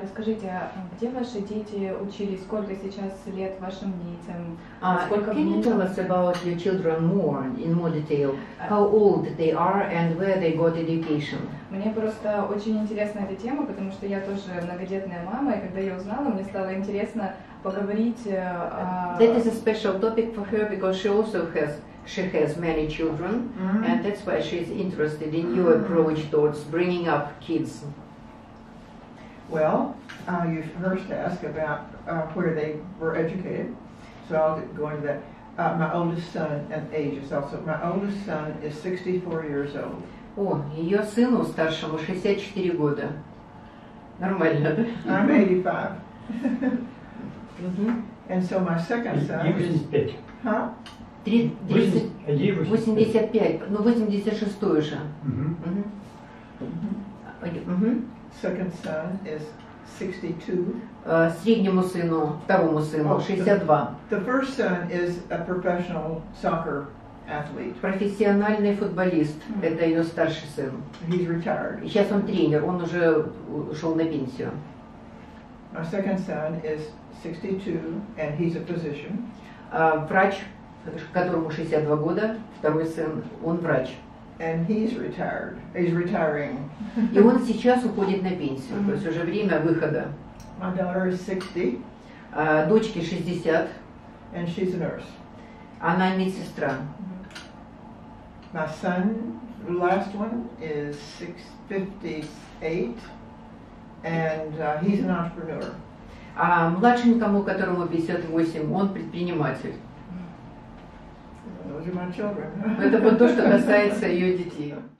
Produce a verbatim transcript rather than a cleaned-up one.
Расскажите, где ваши дети учились, сколько сейчас лет вашим детям? Uh, Сколько can you tell us about your children more, in more detail? How old they are and where they got education? Мне просто очень интересна эта тема, потому что я тоже многодетная мама, и когда я узнала, мне стало интересно поговорить о... That is a special topic for her because she also has she has many children, mm-hmm. and that's why she is interested in your approach towards bringing up kids. Well, uh, you first asked about uh, where they were educated, so I'll go into that. Uh, my oldest son and age is also. My oldest son is sixty-four years old. О, ее сыну старшему шестьдесят четыре года. Нормально, да? I'm eighty-five. Mm-hmm. And so my second son. восемьдесят пять. Huh? восемьдесят пять, ну восемьдесят шестой уже. Second son is sixty-two. Среднему сыну, второму сыну шестьдесят два. The first son is a professional soccer athlete. Профессиональный футболист, mm-hmm. это ее старший сын. He's retired. Сейчас он тренер, он уже ушел на пенсию. My second son is sixty-two and he's a physician. Uh, врач, которому шестьдесят два года, второй сын, он врач. And he's retired. He's retiring. И он сейчас уходит на пенсию, то есть уже время выхода. My daughter is sixty. Uh, дочке шестьдесят. And she's a nurse. Она медсестра. My son, the last one, is six fifty-eight, and uh, he's an entrepreneur. А младшенькому, которому пятьдесят восемь, он предприниматель. Those are my children. Это вот то, что касается ее детей.